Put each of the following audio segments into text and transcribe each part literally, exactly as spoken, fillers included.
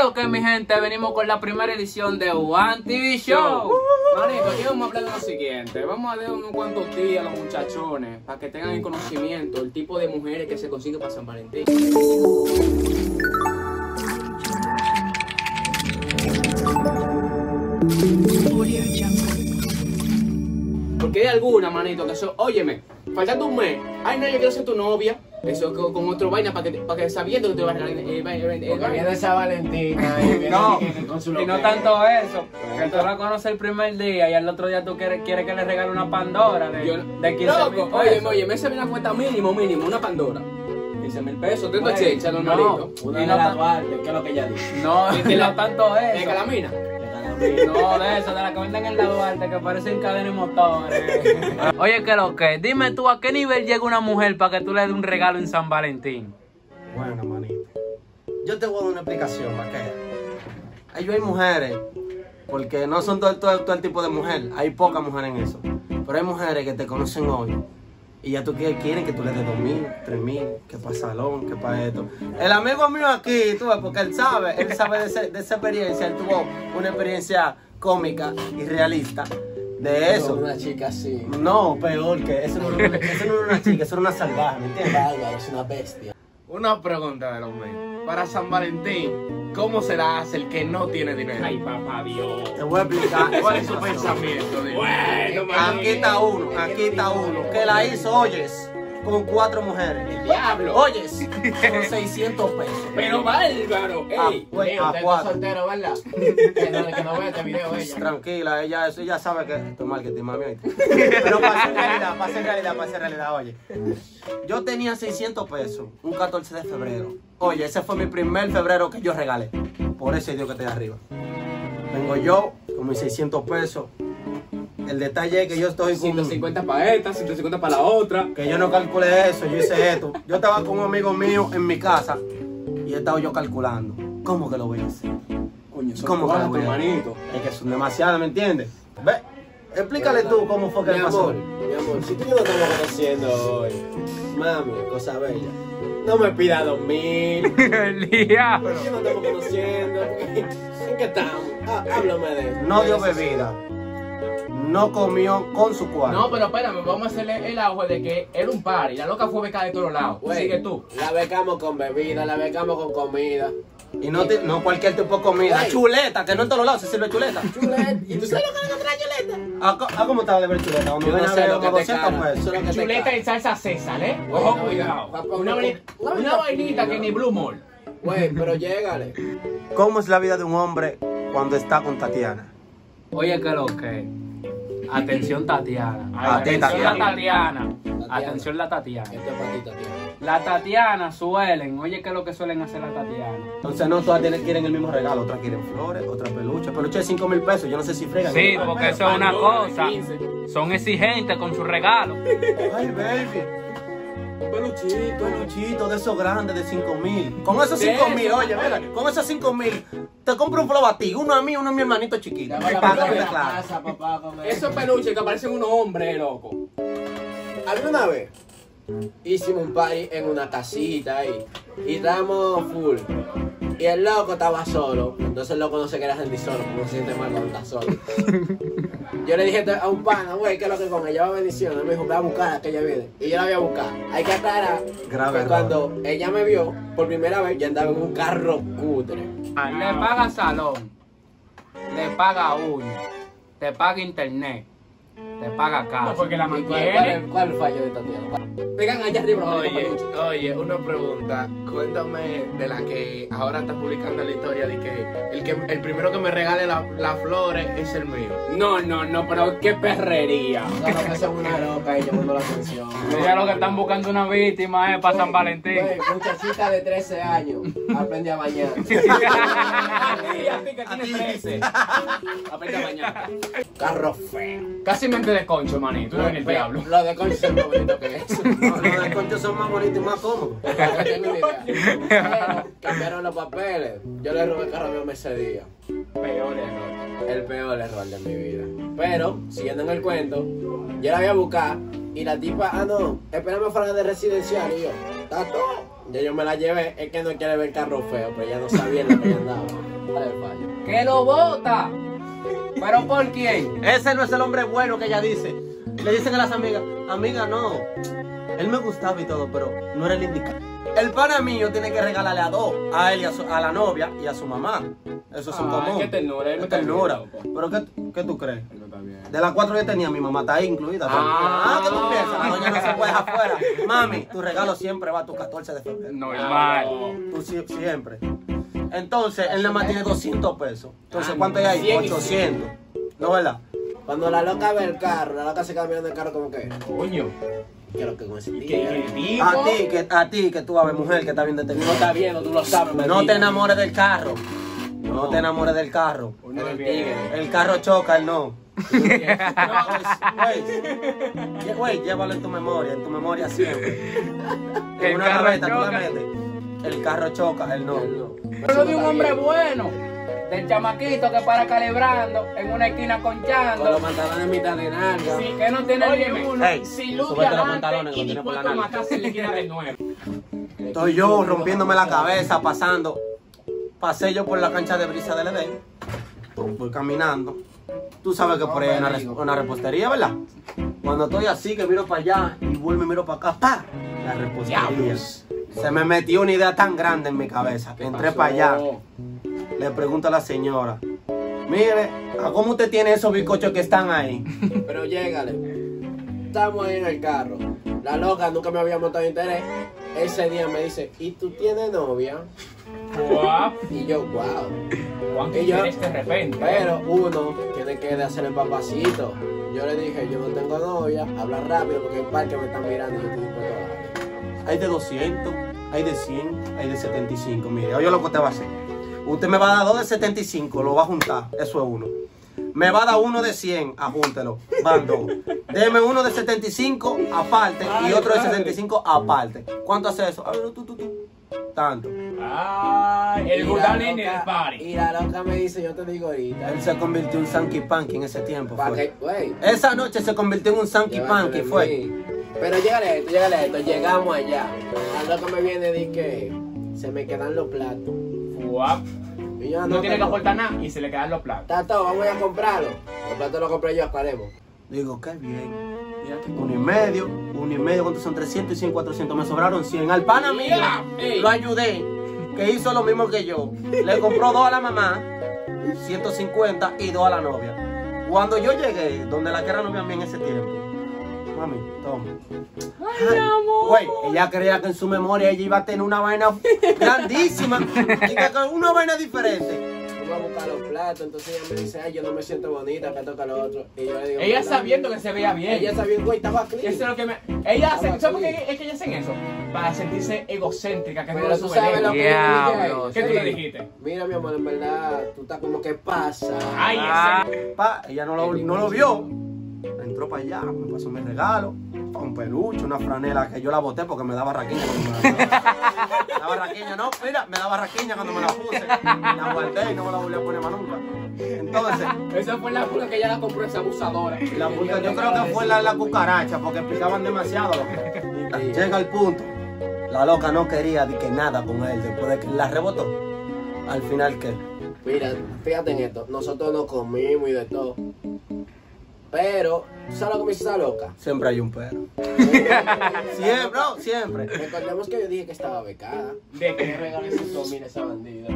lo que, mi gente? Venimos con la primera edición de One T V Show. Manito, aquí vamos a hablar de lo siguiente. Vamos a dar unos cuantos días a los muchachones para que tengan el conocimiento, el tipo de mujeres que se consigue para San Valentín. Porque hay algunas, manito, que son, óyeme, faltando un mes, ay no, yo quiero ser tu novia. Eso con, con otro vaina para que, para que sabiendo que te vas a regalar el vaina. Porque viene esa Valentina y viene No, que- con su y no loquera. tanto eso, que tú la conoces el primer día y al otro día tú quieres, quieres que le regale una Pandora de, Yo, de quince mil loco, pesos. óyeme, óyeme, esa viene a cuesta mínimo, mínimo, una Pandora. quince mil pesos, tengo Bueno, checha, no. normalito. Una Y de no las tan- Duarte, ¿qué es lo que ella dice? No, De y la- no tanto De eso. Calamina. No, de eso, de la que venden en la Duarte, que parecen cadena y motores. Oye, ¿qué lo que? Dime tú, ¿a qué nivel llega una mujer para que tú le des un regalo en San Valentín? Bueno, manito, yo te voy a dar una explicación, vaquera. Ahí hay mujeres, porque no son todo, todo, todo el tipo de mujer, hay pocas mujeres en eso. Pero hay mujeres que te conocen hoy y ya tú quieres, quieren que tú le des dos mil, tres mil, que para salón, que para esto. El amigo mío aquí, tú ves, porque él sabe, él sabe de, ese- de esa experiencia, él tuvo una experiencia cómica y realista de eso. Una chica así. No, peor que eso no, era- eso no era una chica, eso era una salvaje, ¿me entiendes? Bárbaro, es una bestia. Una pregunta de los míos. Para San Valentín, ¿cómo se la hace el que no tiene dinero? Ay, papá Dios. Te voy a explicar. ¿Cuál es su pensamiento? Dime? Bueno, Aquí está uno, aquí está uno, que la hizo, oyes, con cuatro mujeres. El diablo. Oyes, con seiscientos pesos. Pero bárbaro. Ah, Ey. pues, Mío, a usted está cuatro. soltero, ¿verdad? Que no, que no vea este video ella. Tranquila, ella, eso, ella sabe que esto es marketing, mami. ¿oíste? Pero pasa en realidad, pasa en realidad, pasa en realidad, oye. Yo tenía seiscientos pesos, un catorce de febrero. Oye, ese fue mi primer febrero que yo regalé. Por ese Dios que está arriba. Vengo yo con mis seiscientos pesos. El detalle es que yo estoy con... ciento cincuenta para esta, ciento cincuenta para la otra. Que yo no calculé eso, yo hice esto. Yo estaba con un amigo mío en mi casa y estaba yo calculando. ¿Cómo que lo voy a hacer? Coño, son ¿Cómo que lo cuatro, voy a hacer? manito. Es que son demasiadas, ¿me entiendes? Ve, explícale tú cómo fue que Mi pasó. amor, mi amor, si tú y yo nos estamos conociendo hoy, mami, cosa bella, no me pida dos mil. El diablo. Si no estamos conociendo, ¿en qué estamos? Ah, háblame de eso. No dio bebida. No comió con su cuarto. No, pero espérame, vamos a hacerle el auge de que era un party. La loca fue becada de todos lados. Güey, Sigue tú. La becamos con bebida, la becamos con comida. Y no, te- no cualquier tipo de comida. Ay. Chuleta, que no en todos lados se sirve chuleta. Chulet, ¿y tú sabes lo que es otra chuleta? ¿A, co- a cómo estaba de ver chuleta? Donde Yo ven no a sé ver lo que como te doscientos cara, pesos. eso es lo que te Chuleta cara. y salsa César, ¿eh? Bueno, Ojo, mira, cuidado. pa- pa- Una, pa- vainita, una una vainita vainita que fina. ni Blue Mall. Güey, pero llégale. ¿Cómo es la vida de un hombre cuando está con Tatiana? Oye, ¿qué lo que? Atención, Tatiana. A ti, Atención, Tatiana. la Tatiana. Tatiana. Atención, la Tatiana. Esto es para ti, Tatiana. La Tatiana suelen, oye, ¿qué es lo que suelen hacer la Tatiana? Entonces no todas tienen- quieren el mismo regalo. Otras quieren flores, otras peluches. Peluche de cinco mil pesos. Yo no sé si fregan. Sí, porque eso es una Pandora de cosa. quince. Son exigentes con su regalo. Ay, baby. Un peluchito, peluchito de esos grandes de cinco mil. Con esos De cinco mil, eso, oye, mira, con esos cinco mil, te compro un flow a ti, uno a mí, uno a mi hermanito chiquito. Llama a la Para mamá que de te la claro. casa, papá, con eso. Esos peluches que parecen unos hombres, loco. ¿Alguna vez hicimos un party en una casita ahí y estábamos full? Y el loco estaba solo, entonces el loco no se quería sentir solo, porque no se siente mal cuando está solo. Yo le dije a un pana, güey, ¿qué es lo que con ella va bendición? Él me dijo, ve a buscar a aquella viene. Y yo la voy a buscar. Hay que aclarar Grave que error. cuando ella me vio por primera vez, ya andaba en un carro cutre. Le paga salón, le paga uña, te paga internet, te paga casa. No, porque la ¿Y cuál, cuál, mantiene. es- cuál es el fallo de Tatiana? ¿Cuál? Pegan allá arriba. los Oye, peluches. oye, una pregunta. Cuéntame de la que ahora está publicando la historia de que el que el primero que me regale la- las flores es el mío. No, no, no, pero qué perrería. O sea, lo que son una loca y llamando la atención. Ya lo que están buscando una víctima es para San Valentín. Güey, muchachita de trece años, aprende a bañar. A ti, a ti que tienes trece. Aprende a bañar. Carro feo. Casi mente de concho, manito. No en el diablo. Lo de concho es más bonito que eso. No, los de concho son más bonitos y más cómodos. No tengo ni idea. Pero cambiaron los papeles. Yo le robé el carro a mi mamá ese día. Peor error. El peor error de mi vida. Pero, siguiendo en el cuento, yo la voy a buscar y la tipa, ah no, espérame fuera de residencial y yo, está todo. Ya yo me la llevé, es que no quiere ver el carro feo, pero ella no sabía en lo que ella andaba. ¿Cuál es el fallo? ¡Que lo bota! ¿Pero por quién? Ese no es el hombre bueno que ella dice. Le dicen a las amigas, amiga, no. Él me gustaba y todo, pero no era el indicado. El pana mío tiene que regalarle a dos, a él y a, su- a la novia y a su mamá. Eso es en Ay, común. qué ternura, él Qué me está ternura. bien, Pero ¿qué, ¿qué tú crees? No está bien. De las cuatro que tenía, mi mamá está ahí incluida. Ah. Ah, ¿qué tú piensas? La doña no se puede dejar afuera. Mami, tu regalo siempre va a tu catorce de febrero. Normal. Tú sie- siempre. Entonces, él nada más tiene doscientos pesos. Entonces, Ah, ¿cuánto hay ahí? cien y ochocientos. ¿No, verdad? Cuando la loca ve el carro, la loca se cambia del carro como que, Coño. quiero que con ese ¿Qué, tigre. qué tipo? A ti, que, a ti, que tú, a ver, mujer, que está bien Tú detenido. lo estás viendo, tú lo sabes. No maldita. te enamores del carro. No, No. te enamores del carro. Uno Del es bien. tigre. El carro choca, él no. No, Güey, güey, llévalo en tu memoria, en tu memoria siempre. El En una carro gaveta tú choca. la metes. El carro choca, él no. Él no. Pero de un hombre bueno. Del chamaquito que para calibrando en una esquina Con los conchando. pantalones mitad de nalga. Sí, que no tiene ni Óyeme, uno. Hey, si luz de súbete los adelante pantalones que y lo tiene por la dispuesto a nalga. matarse en la esquina de nuevo. Estoy yo rompiéndome la cabeza, pasando. Pasé yo por la cancha de brisa del Edén. Voy caminando. Tú sabes que por ahí hay una, res- una repostería, ¿verdad? Cuando estoy así, que miro para allá y vuelvo y miro para acá, ¡pa! La repostería. Diablos. Se me metió una idea tan grande en mi cabeza. Entré pasó? para allá. Le pregunto a la señora, mire, ¿a cómo usted tiene esos bizcochos que están ahí? Pero llégale. Estamos ahí en el carro. La loca nunca me había montado interés. Ese día me dice, ¿y tú tienes novia? Guau. Y yo, wow. ¿Cuánto Y yo- quieres de repente? Pero uno tiene que hacer el papacito. Yo le dije, yo no tengo novia, habla rápido porque el parque me están mirando y yo estoy dispuesto a bajar. Hay de doscientos, hay de cien, hay de setenta y cinco. Mire, oye lo que usted va a hacer. Usted me va a dar dos de setenta y cinco, lo va a juntar. Eso es uno. Me va a dar uno de cien, ajúntelo. Van dos. Deme uno de setenta y cinco aparte y otro de setenta y cinco aparte. ¿Cuánto hace eso? A ver, tú, tú, tú. Tanto. Ay, el Y la Gudalini loca- del party. Y la loca me dice, yo te digo ahorita. Él se convirtió en un Sanky Panky en ese tiempo. Pa' Fue. que, güey. Esa noche se convirtió en un Sanky llévatelo Panky, de fue. mí. Pero llégale a esto, llégale a esto. Llegamos allá. La loca me viene y dice que se me quedan los platos. Guau. Y yo, No tiene que tengo- aportar nada y se le quedan los platos. Está todo, vamos a ir a comprarlo. Los platos los compré yo, aclaremos. Digo, qué bien. Uno y medio, uno y medio, ¿cuántos son? trescientos y cien, cuatrocientos. Me sobraron cien. Al pana mío, Mira, ey. lo ayudé, que hizo lo mismo que yo. Le compró dos a la mamá, ciento cincuenta, y dos a la novia. Cuando yo llegué, donde la que era novia mía en ese tiempo, mami, toma. Ay, güey, ella creía que en su memoria ella iba a tener una vaina grandísima, y que con una vaina diferente. Vamos a buscar los platos, entonces ella me dice, ay, yo no me siento bonita, que toca lo otro. Y yo le digo, Ella "¿Verdad?". sabiendo que se veía bien. Ella sabiendo, güey, estaba clean. Eso es lo que me. Ella hace. Estaba ¿Sabes por qué clean. es que ellas hacen eso? Para sentirse egocéntrica, que no Pero le tú sube el sabes ego. lo que yo le dije a Diablo, ella. ¿Qué tú Sí. le dijiste? Mira, mi amor, en verdad, tú estás como que pasa. Ay, Ah, ese. Pa, ella no lo, no lo vio. Entró para allá, me pasó mi regalo. Un peluche, una franela que yo la boté porque me daba raquiña cuando me la Me daba raquiña, no, mira, me daba raquiña cuando me la puse. La guardé y no me la volví a poner más nunca. Entonces, Esa fue la pulga que ella la compró, esa abusadora. la pulga, yo creo que fue la, la cucaracha porque picaban demasiado. loco. Llega el punto. La loca no quería de que nada con él después de que la rebotó. Al final, ¿qué? Mira, fíjate en esto, nosotros nos comimos y de todo. Pero, ¿tú sabes lo que me hizo esa loca? Siempre hay un perro. Siempre, bro, siempre. Recordemos que yo dije que estaba becada. De ¿Qué que. regalo ese mira esa bandida?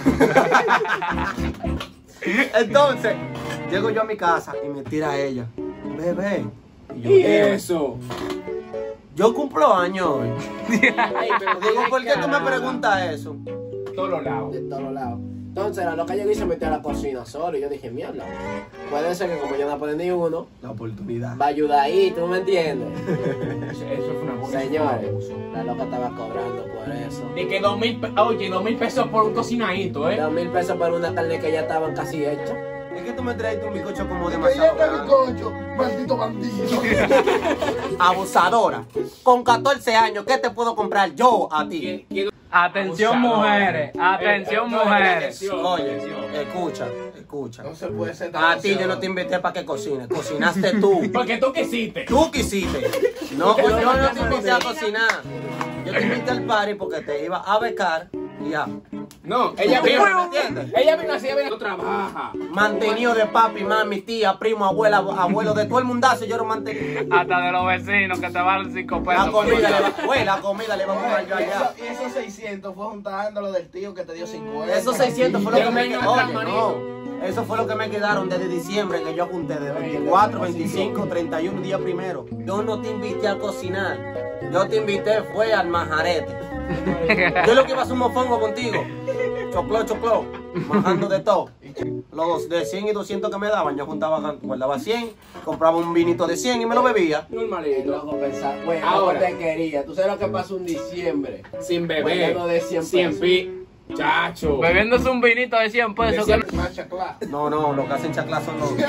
Entonces, llego yo a mi casa y me tira ella. Bebé. Y yo, ¿Y "Dime". eso? Yo cumplo años hoy. Ay, pero Digo, dile ¿por qué tú me cara. preguntas eso? Todos los lados. De todos lados. Entonces la loca llegó y se metió a la cocina solo. Y yo dije, mierda. Puede ser que como yo no aprendí ni uno, La oportunidad. va a ayudar ahí, ¿tú me entiendes? Eso, eso fue una buena. Señores, la loca estaba cobrando por eso. De que dos mil, pe- oye, dos mil pesos por un cocinadito, ¿eh? Dos mil pesos por una carne que ya estaban casi hecha. Es que tú me traes un bizcocho como Que demasiado llegue el grande. bizcocho, maldito bandido. Abusadora. Con catorce años, ¿qué te puedo comprar yo a ti? ¿Quién- quién- atención, Abusador. mujeres. Atención, Eh, eh, mujeres. atención, Oye, atención. escucha, escucha. No se puede ser tan A ti yo abusador. no te invité para que cocines. Cocinaste tú. Porque tú quisiste. Tú quisiste. No, pues yo no te invité a cocinar. Yo te invité al party porque te iba a becar y ya. No, ella vino, ¿Me entiendes? ella vino así, ella vino, no trabaja. Mantenido de papi, mami, tía, primo, abuela, abuelo, de todo el mundazo, yo lo mantenido. Hasta de los vecinos que te valen cinco pesos. La comida le va, güey, la comida le va a buscar yo Y allá. eso- y esos seiscientos fue juntando lo del tío que te dio cincuenta. Esos seiscientos fue lo que me Yo me quedaron. encuentro, No, eso fue lo que me quedaron desde diciembre que yo junté de veinticuatro, veinticinco, treinta y uno día primero. Yo no te invité a cocinar. Yo te invité fue al majarete. Yo lo que iba a hacer un mofongo contigo. Choclo, choclo, majando de todo. Los de cien y doscientos que me daban, yo juntaba, guardaba cien, compraba un vinito de cien y me lo bebía. El Normalito. loco pensaba, güey, Ahora. no te quería. ¿Tú sabes lo que pasó un diciembre? Sin beber. Guardando de cien cien pesos. pi. Chacho. Bebiéndose un vinito de cien pesos. que- Decía más chaclá. No, no, lo que hacen chaclazos son los.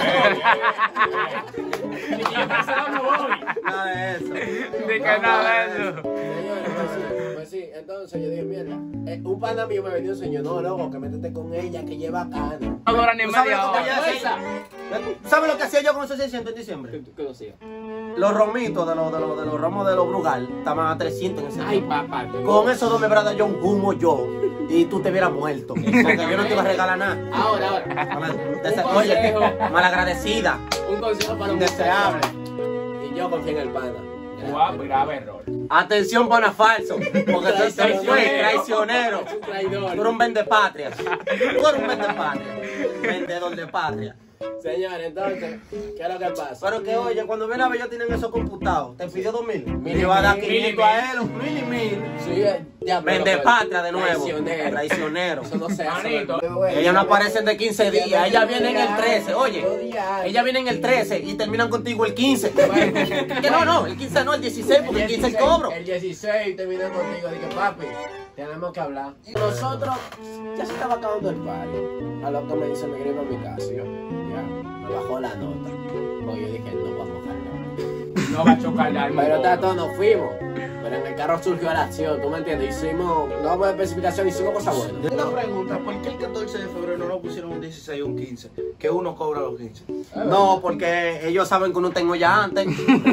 Nada de eso. Ni que nada de eso. Señores, pues sí, pues sí, entonces yo dije, mierda, eh, un pana mío me vendió un señor, no, loco, que métete con ella, que lleva cana. No dura ni ¿Tú sabes media lo que hora. yo hacía? ¿Sabes lo que hacía yo con esos seiscientos en diciembre? ¿Qué, qué decía? Los romitos de los, de los, de los romos de los Brugal estaban a trescientos en ese Ay, tiempo. papá. Con esos dos me brada yo un humo yo y tú te hubieras muerto. Porque yo no te iba a regalar nada. Ahora, ahora. Mal- desa- Oye, malagradecida, Un consejo para un indeseable. Y yo confié en el pana. Guapo, grave error. Atención, pana falso. Porque tú eres Traicionero. un traicionero. Es un traidor. Tú eres un vendepatrias. Tú eres un vendepatrias. Vendedor de patria. Señores, entonces, ¿qué es lo que pasa? Pero que oye, cuando viene a ver, ellos tienen eso computado. Te pidió dos mil. Mil Le y iba a dar mil, quinientos a él, mil y mil. Sí, eh, ya, pero- Vende patria de nuevo. Traicionero. Traicionero. Eso no se hace. Manito. güey. Ellas no aparecen de quince días, ellas vienen el trece, Dos oye. días. Ellas vienen el trece y terminan contigo el quince. Que no, no, el quince no, el dieciséis, porque el quince es el cobro. El dieciséis terminé contigo, dije, papi, tenemos que hablar. Nosotros, ya se estaba acabando el party. A lo que me dice, me gripa mi casa. y Yo, ya, me bajó la nota. Porque yo dije, no vamos a cargar. No va a chocar la alma. Pero está todo, nos fuimos. Pero en el carro surgió la acción, ¿tú me entiendes? Hicimos, no vamos a especificación, hicimos cosas buenas. Una pregunta, ¿por qué el catorce de febrero no lo pusieron un dieciséis o un quince? Que uno cobra los quince. No, porque ellos saben que uno tengo ya antes.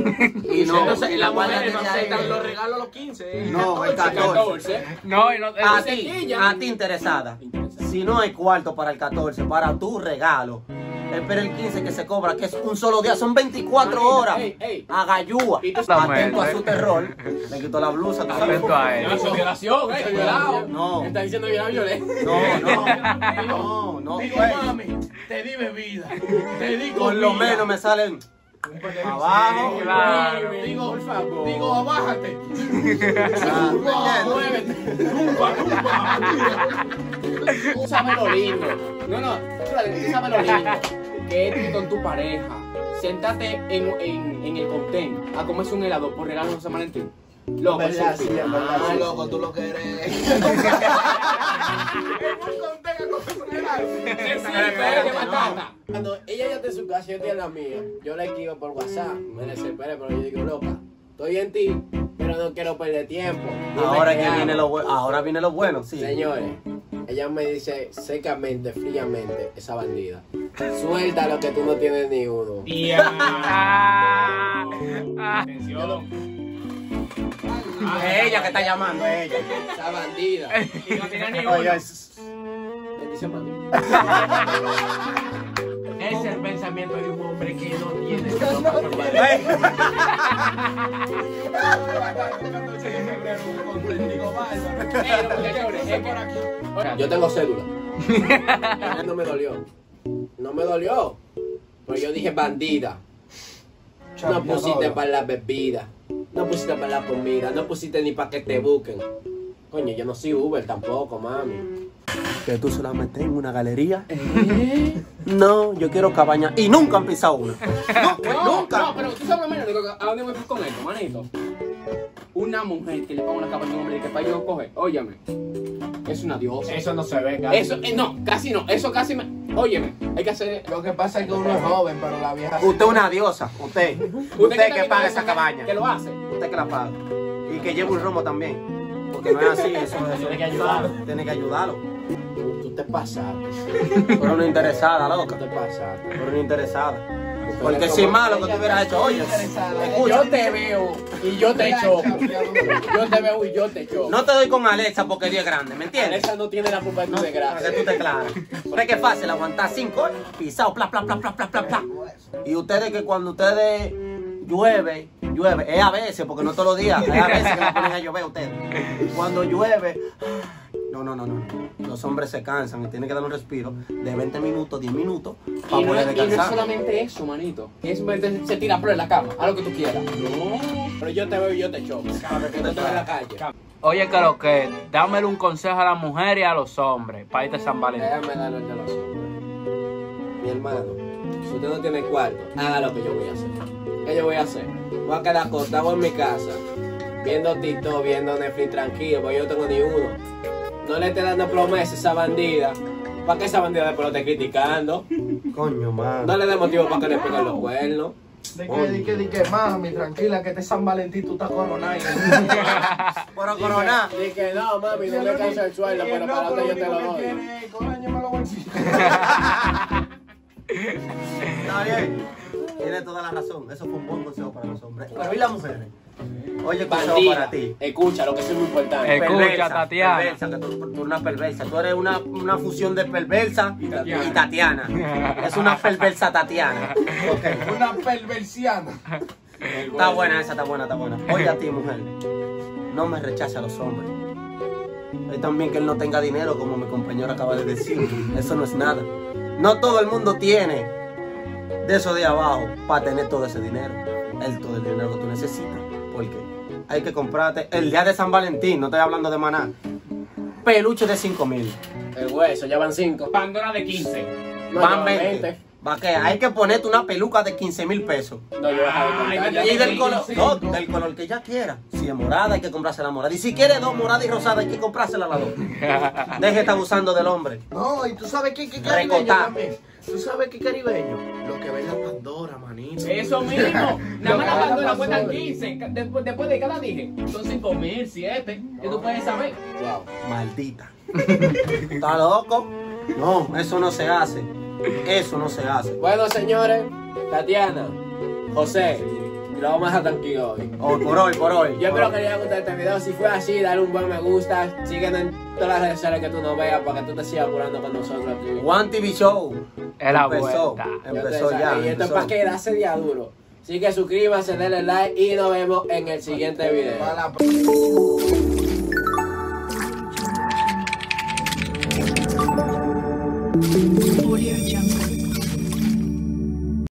Y no, Entonces, y las la guardia mujeres no tiene ahí. aceptan los regalos a los quince. No, el catorce. catorce. No, y no. A eh, ti, sequilla. a ti interesada. Interesada. Si no hay cuarto para el catorce, para tu regalo, espera el quince que se cobra, que es un solo día, son veinticuatro Manito, horas. ey, ey. A gallúa. Y tú- Atento a su terror. Le quitó la blusa, ¿tú sabes? Atento a él. Eso es violación, eh. Violado. No. ¿Qué está diciendo que era violencia? No, no. No, no. Digo, güey. mami, te di bebida. Te di Por lo comida. menos me salen abajo. Claro. Digo, Por favor. digo, abájate. Ah, Tú sabes lo lindo. No, no. Tú sabes lo lindo. Que es con tu pareja. Siéntate en, en, en el contén a comerse un helado por regalo de San Valentín. Loco, ¿Verdad? eso Sí, sí. en verdad, Ah, sí. loco, tú lo que eres. Espérate, batata. Cuando ella ya está en su casa, yo estoy en la mía. Yo la escribo por WhatsApp, me desesperé, pero yo digo, loca, estoy en ti, pero no quiero perder tiempo. Dime Ahora qué que hago. viene lo bueno, ahora viene lo bueno, sí. Señores, ella me dice secamente, fríamente, esa bandida. Suelta lo que tú no tienes ni uno. Ah, ah. Atención. Es ella que está llamando, es ella. Esa bandida. Y no tiene ni Oye, uno. es- Bendición para ti. Ese es el pensamiento de un hombre que no tiene. Ey, Yo tengo cédula. No me dolió. No me dolió. Pero yo dije bandida. No pusiste para la bebida. No pusiste para la comida. No pusiste ni para que te busquen. Coño, yo no soy Uber tampoco, mami. que tú solamente en una galería. No, yo quiero cabaña. Y nunca han pisado una. No, No, nunca. no, pero tú sabes, mira, ¿a dónde me fui con esto, manito? Una mujer que le ponga una cabaña a un hombre y que para yo coge, óyeme, es una diosa. Eso no se ve, casi. Eso, eh, no, casi no, eso casi me... Óyeme, hay que hacer... Lo que pasa es que uno es joven, pero la vieja... Usted es una diosa. Usted. Usted que paga esa cabaña. Que lo hace. Usted que la paga. Y que lleve un romo también. Porque no es así, eso, eso Tiene que ayudarlo. Tiene que ayudarlo. Tú te pasaste. Pero una interesada, Tú loca. te pasaste. Pero una interesada. Porque si es malo que tú hubieras hecho, oye, escucha, Yo te veo y yo te choco. Yo te veo y yo te choco. no te doy con Alexa porque Dios es grande, ¿me entiendes? Alexa no tiene la culpa de tu No, desgracia. para que tú te claras. Pero es que es fácil aguantar cinco horas, pisado, pla, pla, pla, pla, pla, pla, pla. Y ustedes que cuando ustedes llueve, llueve, es a veces, porque no todos los días, es a veces que la ponen a llover ustedes. Y cuando llueve, no, no, no, no. Los hombres se cansan y tienen que dar un respiro de veinte minutos, diez minutos para Y no, poder es, y no es descansar. solamente eso, manito. Que es simplemente se tira por en la cama, haz lo que tú quieras. No. Pero yo te veo y yo te choco. Para que no te veas en la calle. Oye, que lo que, dámele un consejo a las mujeres y a los hombres para irte a San Valentín. Déjame darle el de los hombres. Mi hermano, si usted no tiene cuarto, haga lo que yo voy a hacer. ¿Qué yo voy a hacer? Voy a quedar acostado en mi casa, viendo TikTok, viendo Netflix tranquilo, porque yo no tengo ni uno. No le esté dando promesas a esa bandida. ¿Para qué esa bandida después lo esté criticando? Coño, man. No le dé motivo para que le peguen los cuernos. De que, de que, de que, mami, tranquila, que este San Valentín tú estás coronado. Pero corona. Dije que no, mami, no le canso el sueldo, pero para que yo te lo doy. Está bien. Tiene toda la razón. Eso fue un buen consejo para los hombres. Pero ¿y las mujeres? Oye, consejo para Bandida, ti. escucha lo que es muy importante. Eh, Escucha, Tatiana. Perversa, que tú, tú eres una perversa. Tú eres una, una fusión de perversa y Tatiana. Es una perversa Tatiana. Ok. Una perversiana. Está buena esa, está buena, está buena. Oye a ti, mujer. No me rechace a los hombres. Y también que él no tenga dinero, como mi compañero acaba de decir. Eso no es nada. No todo el mundo tiene de eso de abajo para tener todo ese dinero. El todo el dinero que tú necesitas. Porque hay que comprarte el día de San Valentín, no estoy hablando de maná. Peluche de cinco mil. El hueso, ya van cinco. Pandora de quince. No, Van ya veinte. Va que hay que ponerte una peluca de quince mil pesos. No, yo voy a dejar de contar. Ya Y te del dije. color, no, del color que ella quiera. Si es morada, hay que comprarse la morada. Y si quiere dos moradas y rosadas, hay que comprársela las dos. Deje de estar abusando del hombre. No, y tú sabes qué, qué caribeño Recotá. también. Tú sabes qué caribeño. Lo que ve la Pandora, manito. Eso mismo. Nada más la Pandora cuestan quince. Después, después de cada dije. Son cinco mil, siete. Y tú puedes saber. Wow. Maldita. ¿Está loco? No, eso no se hace. Eso no se hace. Bueno, señores, Tatiana, José, lo vamos a dejar tranquilo hoy. Hoy por hoy, por hoy. Yo espero que les haya gustado este video. Si fue así, dale un buen me gusta. Síguenos en todas las redes sociales que tú nos veas para que tú te sigas apurando con nosotros aquí. One T V Show. Es la Empezó. vuelta. Ya te Empezó sabes. ya. Y esto es empezó. para quedarse día duro. Así que suscríbanse, denle like y nos vemos en el siguiente video. Para la